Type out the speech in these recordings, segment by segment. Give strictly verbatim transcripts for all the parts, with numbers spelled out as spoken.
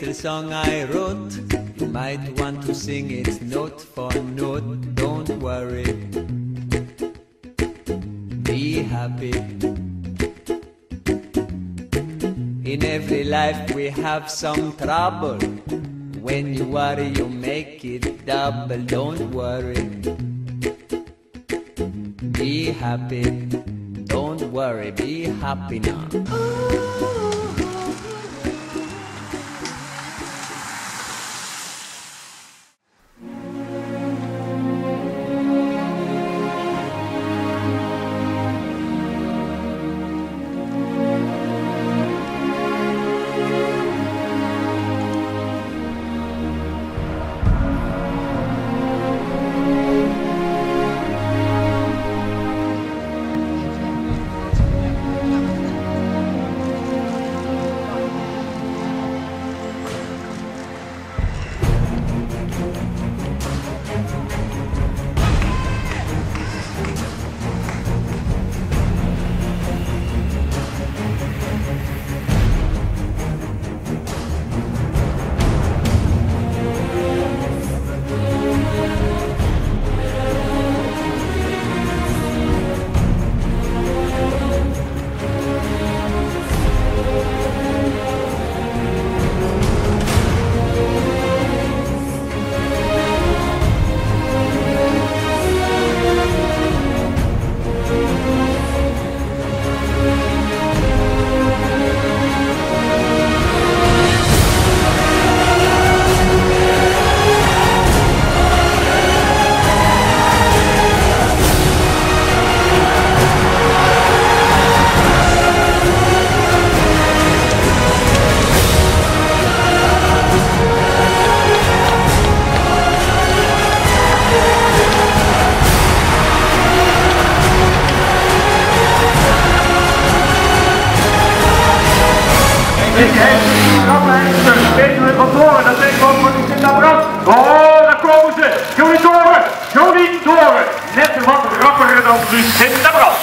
little song I wrote. You might want to sing it note for note. Don't worry, be happy. In every life we have some trouble. When you worry you make it double. Don't worry, be happy. Don't worry, be happy now. Weten we van Doren, dat denk ik ook voor die Sint-Abrand. Oh, daar komen ze! Joni Doren! Joni Doren! Net wat rappiger dan nu Sint-Abrand.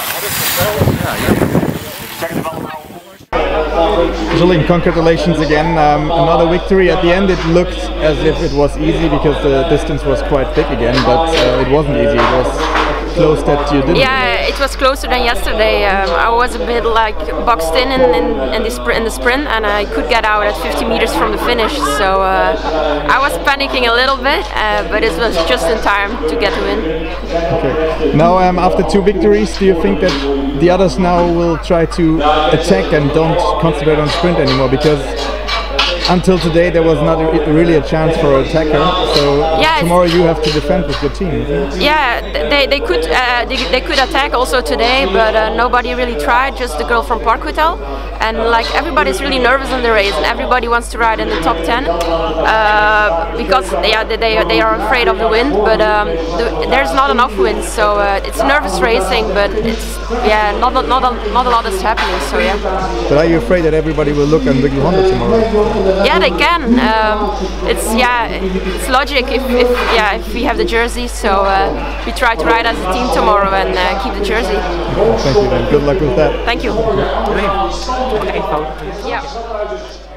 Jolien, congratulations again. Um, another victory. At the end it looked as if it was easy because the distance was quite thick again, but uh, it wasn't easy. It was close that you didn't. Yeah, it was closer than yesterday. Um, I was a bit like boxed in in, in, in, the, spr in the sprint, and I could get out at fifty meters from the finish, so uh, I was panicking a little bit, uh, but it was just in time to get the win. Okay. Now um, after two victories, do you think that the others now will try to attack and don't concentrate on sprint anymore? Because until today there was not a, really a chance for an attacker, so yeah, tomorrow you have to defend with your team. Yeah, they, they could uh, they, they could attack also today, but uh, nobody really tried, just the girl from Park Hotel. And like everybody's really nervous in the race, and everybody wants to ride in the top ten uh, because they are, they, they are afraid of the wind, but um, the, there's not enough wind, so uh, it's nervous racing, but it's yeah not, not, not, a, not a lot is happening, so yeah. But are you afraid that everybody will look on Wiggle Honda tomorrow? Yeah, they can. Um, it's yeah, it's logic if, if yeah if we have the jersey. So uh, we try to ride as a team tomorrow and uh, keep the jersey. Thank you, then. Good luck with that. Thank you. Yeah.